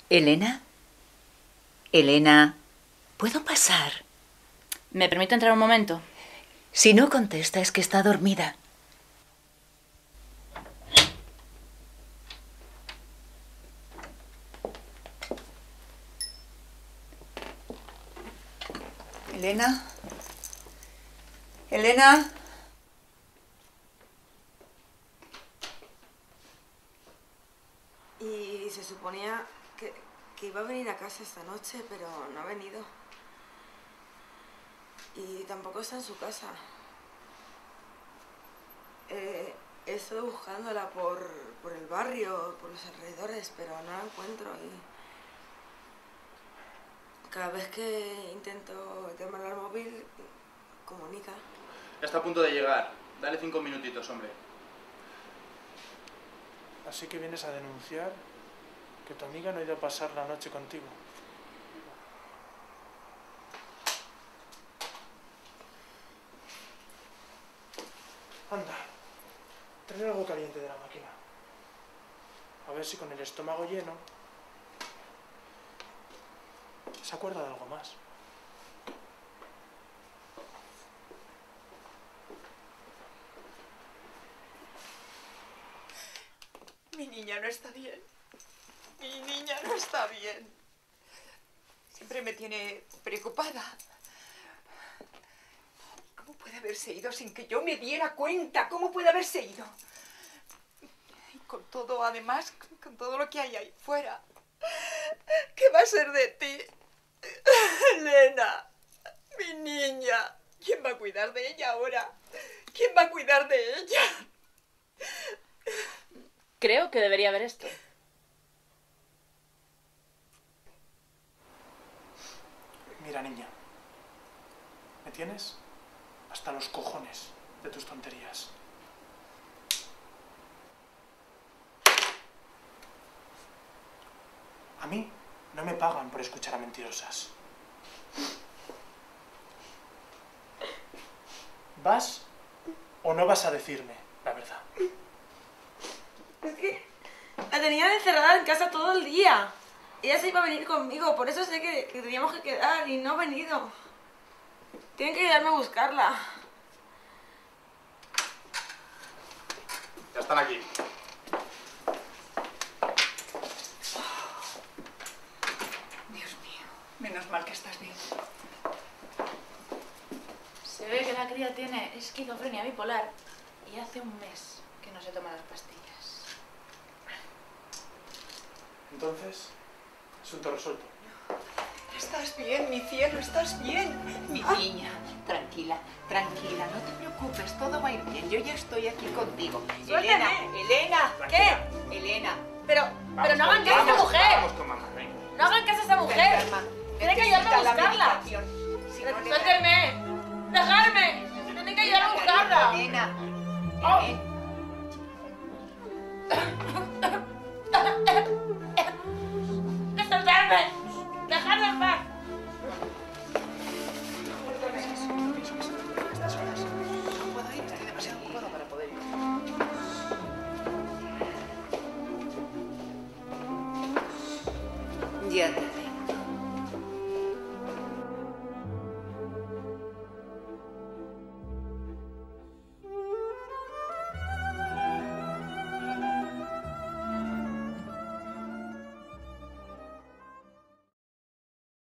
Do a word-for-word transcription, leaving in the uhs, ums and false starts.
¿Elena? Elena, ¿puedo pasar? ¿Me permite entrar un momento? Si no contesta es que está dormida. Elena. Elena. Y se suponía que, que iba a venir a casa esta noche, pero no ha venido. Y tampoco está en su casa. Eh, he estado buscándola por, por el barrio, por los alrededores, pero no la encuentro. Y cada vez que intento llamar al móvil, comunica. Ya está a punto de llegar. Dale cinco minutitos, hombre. Así que vienes a denunciar que tu amiga no ha ido a pasar la noche contigo. Anda, trae algo caliente de la máquina. A ver si con el estómago lleno se acuerda de algo más. Mi niña no está bien. Mi niña no está bien. Siempre me tiene preocupada. ¿Cómo puede haberse ido sin que yo me diera cuenta? ¿Cómo puede haberse ido? Y con todo, además, con todo lo que hay ahí fuera. ¿Qué va a ser de ti? Elena, mi niña. ¿Quién va a cuidar de ella ahora? ¿Quién va a cuidar de ella? Creo que debería ver esto. Mira, niña, ¿me tienes? Hasta los cojones de tus tonterías. A mí no me pagan por escuchar a mentirosas. ¿Vas o no vas a decirme la verdad? Es que la tenían encerrada en casa todo el día. Ella se iba a venir conmigo, por eso sé que, que teníamos que quedar y no ha venido. Tienen que ayudarme a buscarla. Ya están aquí. Dios mío, menos mal que estás bien. Se ve que la cría tiene esquizofrenia bipolar y hace un mes que no se toma las pastillas. Entonces, asunto resuelto. Estás bien, mi cielo, estás bien. Mi niña, tranquila, tranquila, no te preocupes, todo va a ir bien. Yo ya estoy aquí contigo. Suéltame. Elena, Elena, Tranquila. ¿qué? Elena. Pero, Vamos pero no con- hagan caso a esa vamos- mujer. Vamos con mamá, venga. No hagan caso a esa mujer. Enferma. Tienen que ayudarme a Necesita la buscarla. medicación. Si no le da- Suéltenme. Dejarme. Tienen que ayudar a buscarla. Elena. Oh. Elena. Soltarme. Dejadme en paz. No puedo ir, estoy demasiado ocupado para poder ir. Ya te